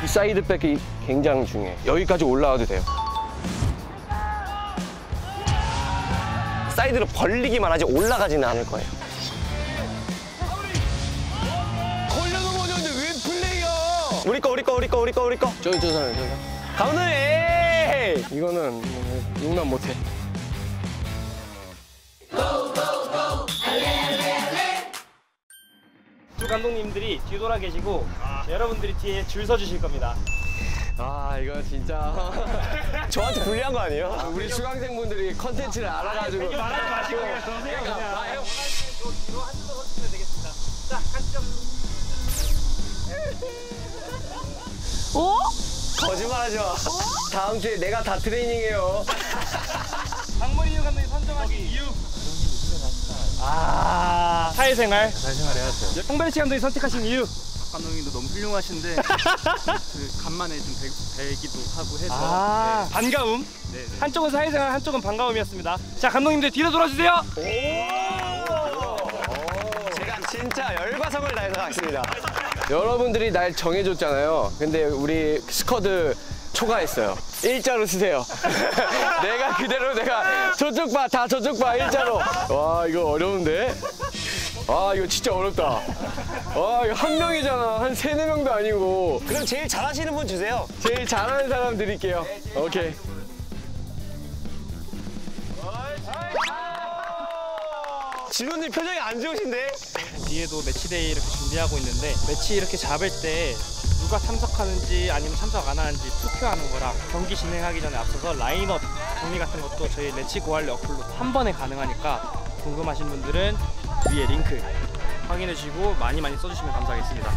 이 사이드백이 굉장히 중요해. 여기까지 올라와도 돼요. 사이드로 벌리기만 하지 올라가지는 않을 거예요. 걸려놓으면 어려운데 왜 플레이야? 우리 거. 저기 저 사람. 감독님, 에이! 이거는 용납 못해. 두 감독님들이 뒤돌아 계시고 여러분들이 뒤에 줄 서 주실 겁니다. 아 이거 진짜 저한테 불리한 거 아니에요? 우리 수강생분들이 컨텐츠를 알아가지고 말하지 마시고 그냥 서세요. 그냥. 뒤로 한 줄로 서주시면 되겠습니다. 자, 가시죠. 오? 거짓말하지 마. 다음 주에 내가 다 트레이닝해요. 박머리뉴 감독님 선정하신 이유. 사회생활 해야죠. 홍베르치 감독님 선택하신 이유. 감독님도 너무 훌륭하신데 그 간만에 좀 뵈기도 하고 해서 반가움. 네. 한쪽은 사회생활, 한쪽은 반가움이었습니다. 자, 감독님들 뒤로 돌아주세요. 제가 진짜 열과성을 다해서 갔습니다. 여러분들이 날 정해줬잖아요. 근데 우리 스쿼드 초과했어요. 일자로 쓰세요. 내가 그대로 저쪽 봐, 다 저쪽 봐, 일자로. 와 이거 어려운데? 아 이거 진짜 어렵다. 와 이거 한 명이잖아. 한 3-4명도 아니고. 그럼 제일 잘하시는 분 주세요. 제일 잘하는 사람 드릴게요. 오케이. 진로님 표정이 안 좋으신데? 뒤에도 매치데이 이렇게 준비하고 있는데 매치 이렇게 잡을 때 누가 참석하는지 아니면 참석 안 하는지 투표하는 거랑 경기 진행하기 전에 앞서서 라인업 정리 같은 것도 저희 매치 고할래 어플로 한 번에 가능하니까 궁금하신 분들은 위에 링크 확인해 주시고 많이 써주시면 감사하겠습니다.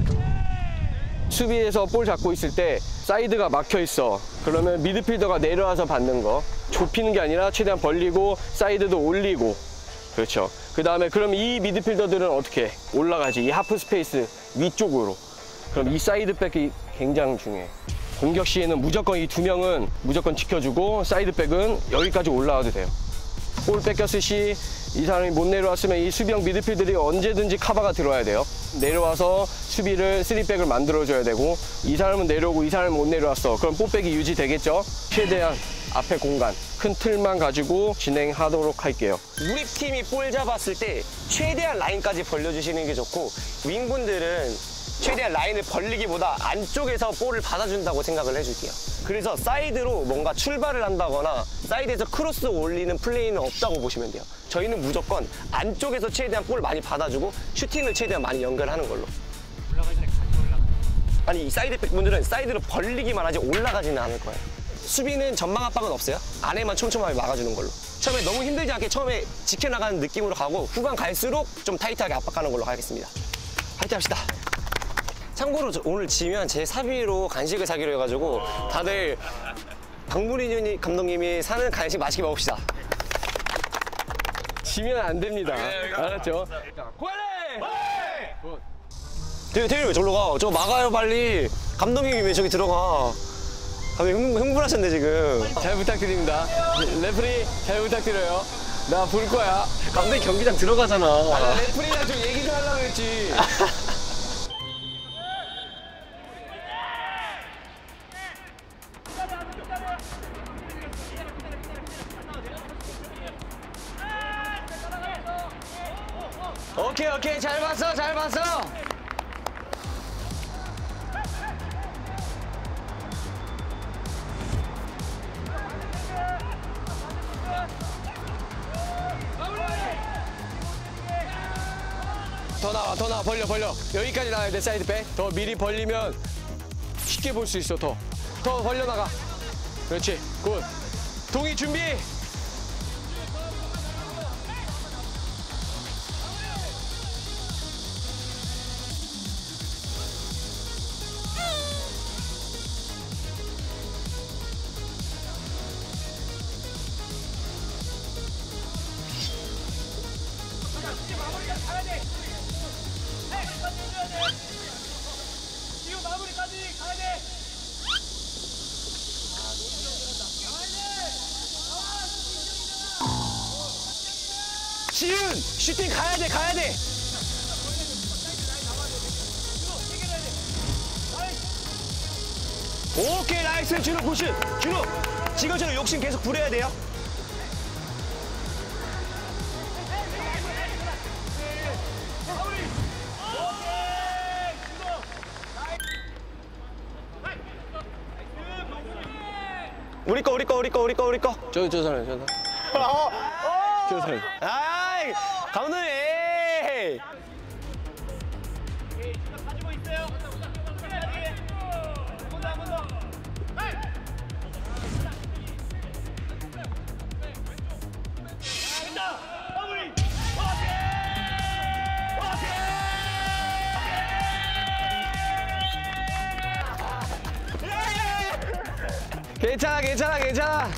수비에서 볼 잡고 있을 때 사이드가 막혀 있어. 그러면 미드필더가 내려와서 받는 거. 좁히는 게 아니라 최대한 벌리고 사이드도 올리고. 그렇죠. 그 다음에 그럼 이 미드필더들은 어떻게 해? 올라가지. 이 하프 스페이스 위쪽으로. 그럼 이 사이드백이 굉장히 중요해. 공격 시에는 무조건 이 2명은 무조건 지켜주고 사이드백은 여기까지 올라와도 돼요. 볼 뺏겼을 시 이 사람이 못 내려왔으면 이 수비형 미드필더들이 언제든지 커버가 들어와야 돼요. 내려와서 수비를 3백을 만들어줘야 되고 이 사람은 내려오고 이 사람은 못 내려왔어. 그럼 볼백이 유지되겠죠? 최대한 앞에 공간, 큰 틀만 가지고 진행하도록 할게요. 우리 팀이 볼 잡았을 때 최대한 라인까지 벌려주시는 게 좋고 윙분들은 최대한 라인을 벌리기보다 안쪽에서 볼을 받아준다고 생각을 해줄게요. 그래서 사이드로 뭔가 출발을 한다거나 사이드에서 크로스 올리는 플레이는 없다고 보시면 돼요. 저희는 무조건 안쪽에서 최대한 볼 많이 받아주고 슈팅을 최대한 많이 연결하는 걸로. 올라가기 전에 같이 올라가요. 아니 이 사이드백 분들은 사이드로 벌리기만 하지 올라가지는 않을 거예요. 수비는 전방 압박은 없어요. 안에만 촘촘하게 막아주는 걸로. 처음에 너무 힘들지 않게 처음에 지켜나가는 느낌으로 가고 후반 갈수록 좀 타이트하게 압박하는 걸로 하겠습니다. 화이팅 합시다. 참고로 오늘 지면 제 사비로 간식을 사기로 해가지고 다들 박무리뉴 감독님이 사는 간식 맛있게 먹읍시다. 지면 안 됩니다. 알았죠? 태율이 왜 저기로 가? 저거 막아요 빨리. 감독님이 왜 저기 들어가? 감독님 흥분하셨네 지금. 잘 부탁드립니다. 레프리 잘 부탁드려요. 나 볼 거야. 감독님 경기장 들어가잖아. 레프리랑 좀 얘기 좀 하려고 했지. 오케이 잘 봤어. 더 나와 벌려. 여기까지 나와야 돼. 사이드백 더 미리 벌리면 쉽게 볼 수 있어. 더 벌려 나가. 그렇지 굿. 동희 준비. 지금 마무리까지 가야 돼. 시윤 슈팅 가야 돼. 오케이, 나이스. 준호 굿슛. 준호, 지금처럼 욕심 계속 부려야 돼요. 우리 거. 저 사람. 저 사람. 아이, 감독님. 괜찮아.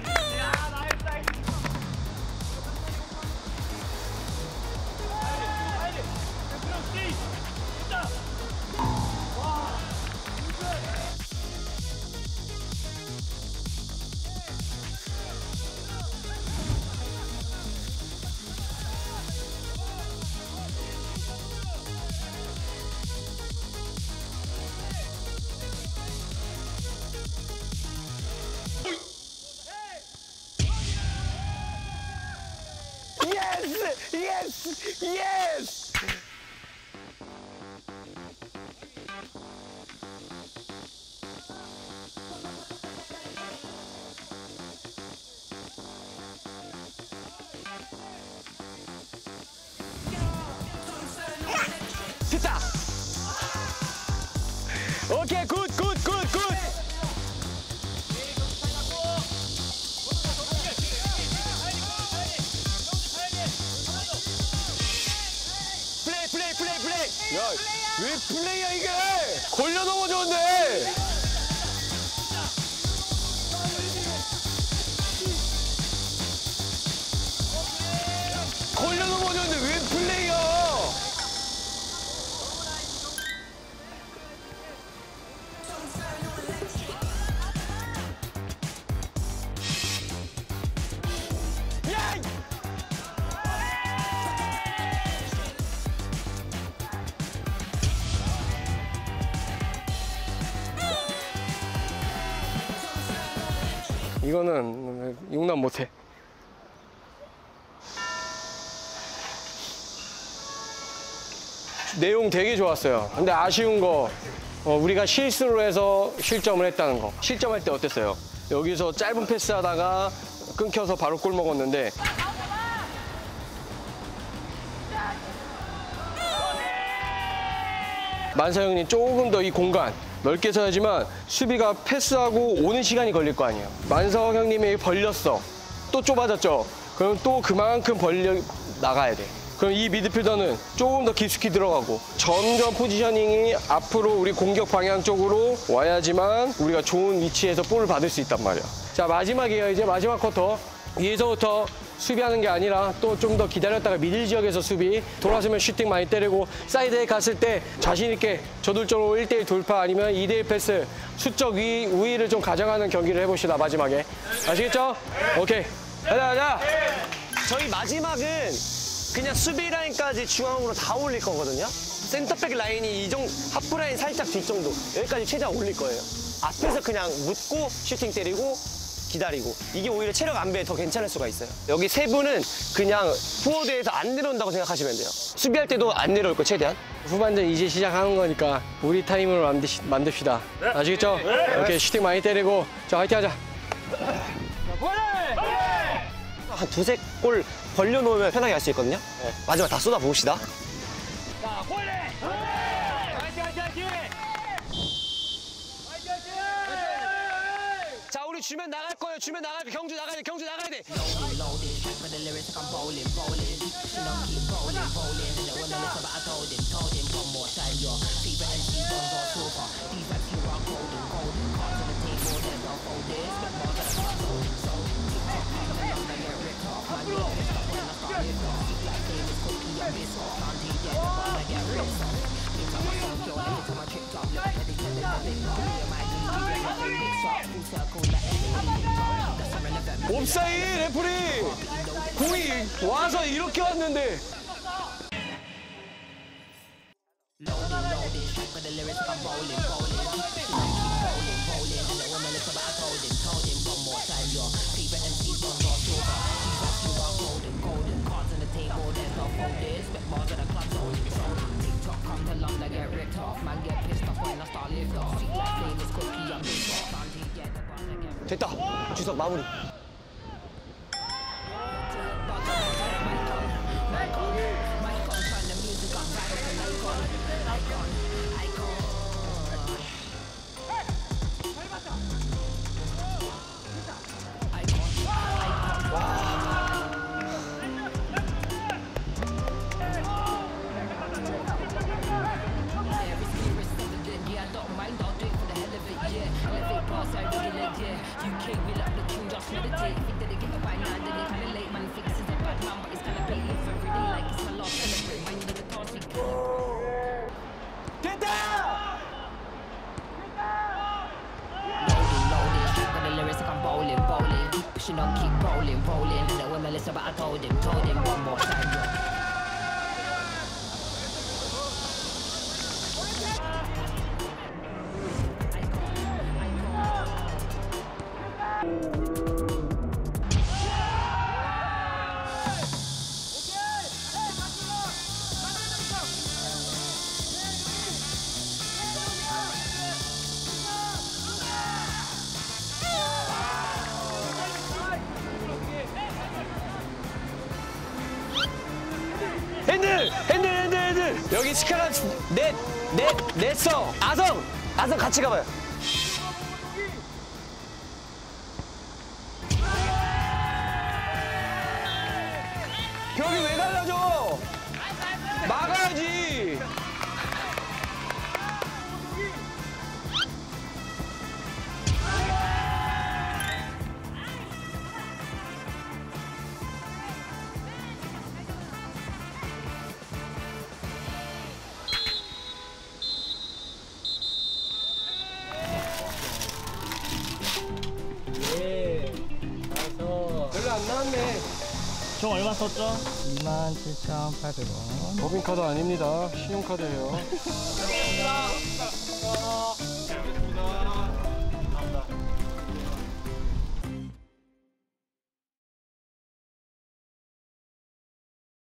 예스! 됐다! 오케이, 굿! 플레이! 야, 왜 플레이야 이게? 걸려 넘어졌는데. 걸려 넘어졌는데 왜 플레이야? 야! 이거는 용납 못해. 내용 되게 좋았어요. 근데 아쉬운 거 우리가 실수로 해서 실점을 했다는 거. 실점할 때 어땠어요? 여기서 짧은 패스하다가 끊겨서 바로 골 먹었는데 만사 형님 조금 더 이 공간 넓게 서야지만 수비가 패스하고 오는 시간이 걸릴 거 아니에요. 만석 형님이 벌렸어. 또 좁아졌죠. 그럼 또 그만큼 벌려 나가야 돼. 그럼 이 미드필더는 조금 더 깊숙이 들어가고 점점 포지셔닝이 앞으로 우리 공격 방향 쪽으로 와야지만 우리가 좋은 위치에서 볼을 받을 수 있단 말이야. 자, 마지막이에요. 이제 마지막 쿼터. 위에서부터 수비하는 게 아니라 또 좀 더 기다렸다가 미들 지역에서 수비, 돌아서면 슈팅 많이 때리고 사이드에 갔을 때 자신 있게 저돌적으로 1대1 돌파 아니면 2대1 패스, 수적 우위를 좀 가져가는 경기를 해봅시다. 마지막에 아시겠죠? 오케이, 가자. 저희 마지막은 그냥 수비 라인까지 중앙으로 다 올릴 거거든요. 센터백 라인이 하프 라인 살짝 뒷 정도 여기까지 최대한 올릴 거예요. 앞에서 그냥 묻고 슈팅 때리고 기다리고, 이게 오히려 체력 안배에 더 괜찮을 수가 있어요. 여기 세 분은 그냥 포워드에서 안 내려온다고 생각하시면 돼요. 수비할 때도 안 내려올 거 최대한. 후반전 이제 시작하는 거니까 우리 타임으로 만듭시다. 아시겠죠? 오케이, 슈팅 많이 때리고. 자, 화이팅 하자. 한 두세 골 벌려놓으면 편하게 할 수 있거든요. 마지막 다 쏟아부읍시다. 자, 우리 주면 나갈 거예요. 경주 나가야 돼. 옵사이드 레프리! 공이 와서 이렇게 왔는데. 됐다. 주석 마무리. Pushing on, keep rolling, rolling. And when Melissa, but I told him one more time. 핸들. 여기 스카라 냈어. 아성 같이 가봐요. 벽이 왜 달라져? 막아야지. 별로 안 나왔네. 총 얼마 썼죠? 27,800원. 법인카드 아닙니다. 신용카드예요.